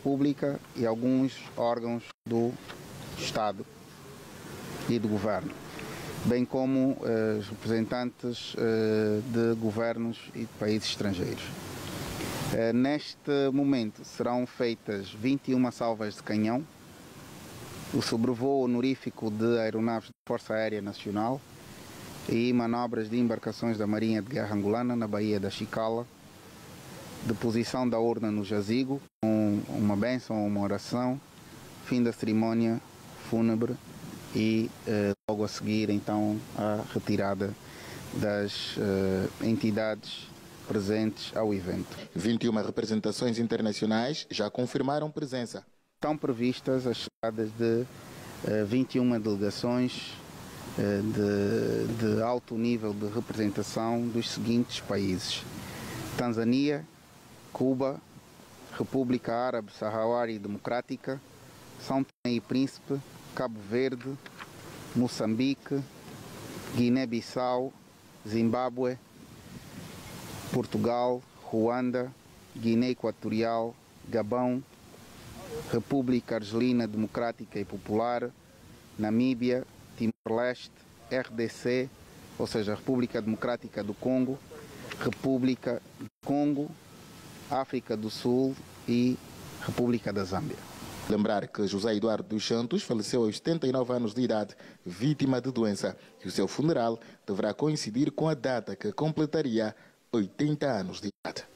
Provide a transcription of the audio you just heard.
Pública e alguns órgãos do Estado e do Governo, bem como os representantes de governos e de países estrangeiros. Neste momento serão feitas 21 salvas de canhão, o sobrevoo honorífico de aeronaves da Força Aérea Nacional e manobras de embarcações da Marinha de Guerra Angolana na Baía da Chicala, deposição da urna no jazigo, com uma bênção, uma oração, fim da cerimónia fúnebre e logo a seguir então a retirada das entidades presentes ao evento. 21 representações internacionais já confirmaram presença. Estão previstas as chegadas de 21 delegações de alto nível de representação dos seguintes países: Tanzânia, Cuba, República Árabe Saharaui Democrática, São Tomé e Príncipe, Cabo Verde, Moçambique, Guiné-Bissau, Zimbábue, Portugal, Ruanda, Guiné Equatorial, Gabão, República Argelina Democrática e Popular, Namíbia, Timor-Leste, RDC, ou seja, República Democrática do Congo, República do Congo, África do Sul e República da Zâmbia. Lembrar que José Eduardo dos Santos faleceu aos 79 anos de idade, vítima de doença, e o seu funeral deverá coincidir com a data que completaria 80 anos de idade.